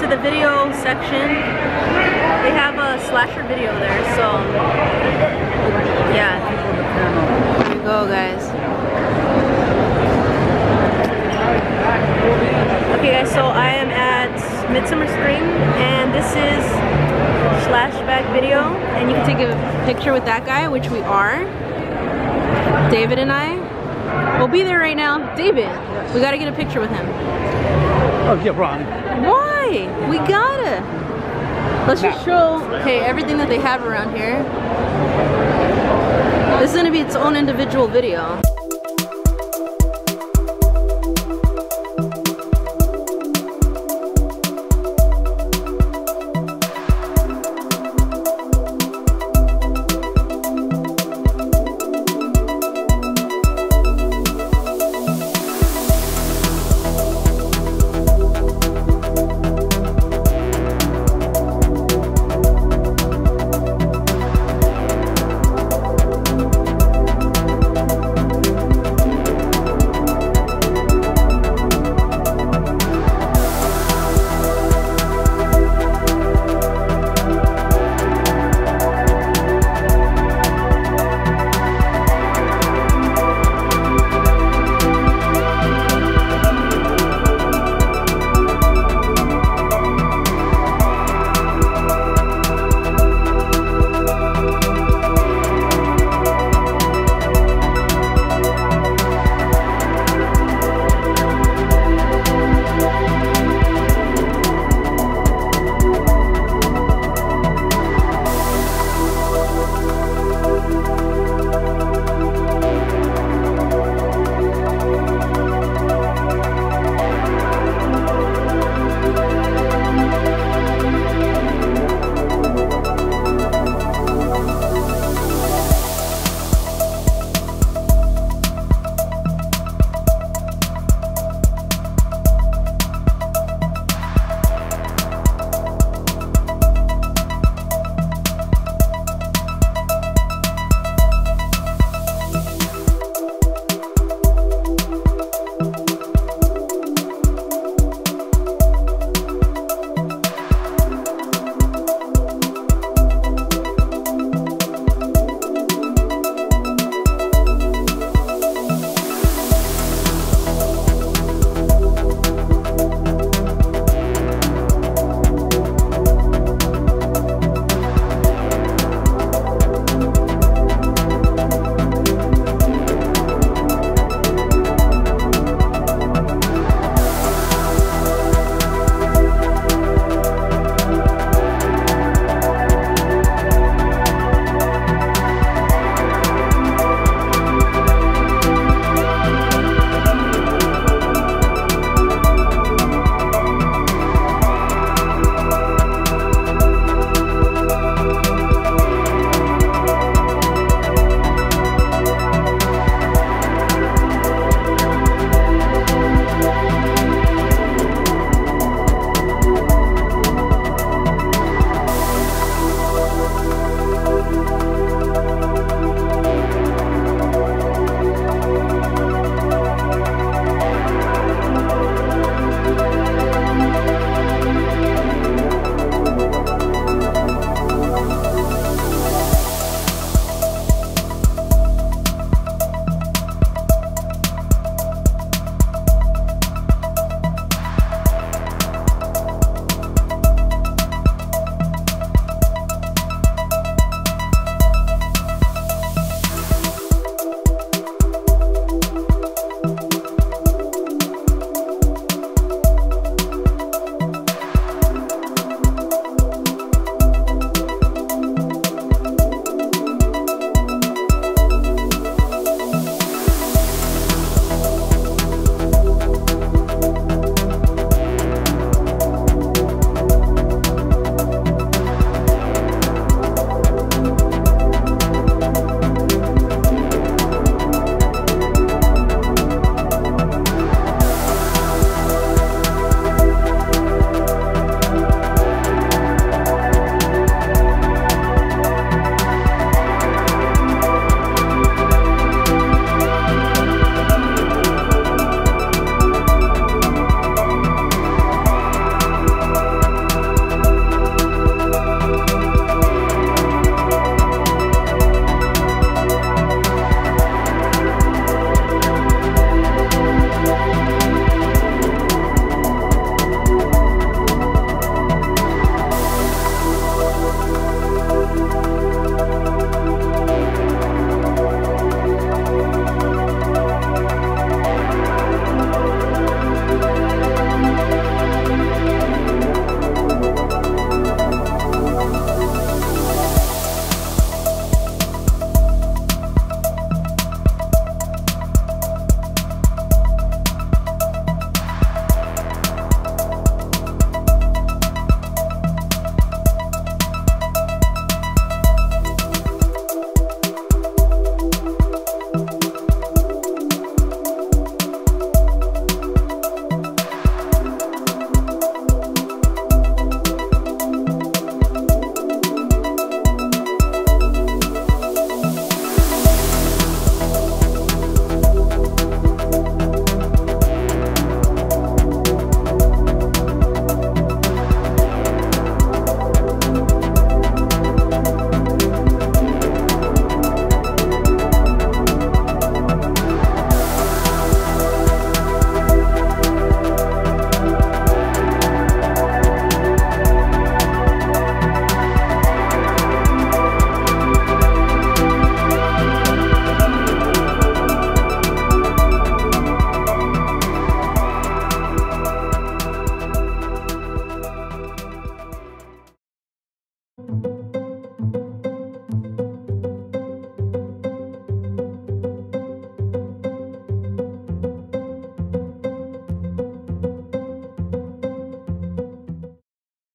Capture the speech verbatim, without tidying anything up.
to the video section. They have a slasher video there, so yeah. Here we go, guys. Okay, guys, so I am at Midsummer Scream, and this is Slashback Video, and you can take a picture with that guy, which we are. David and I. We'll be there right now. David, we gotta get a picture with him. Oh, yeah, Ron. Why? We gotta. Let's just show, okay, everything that they have around here. This is gonna be its own individual video.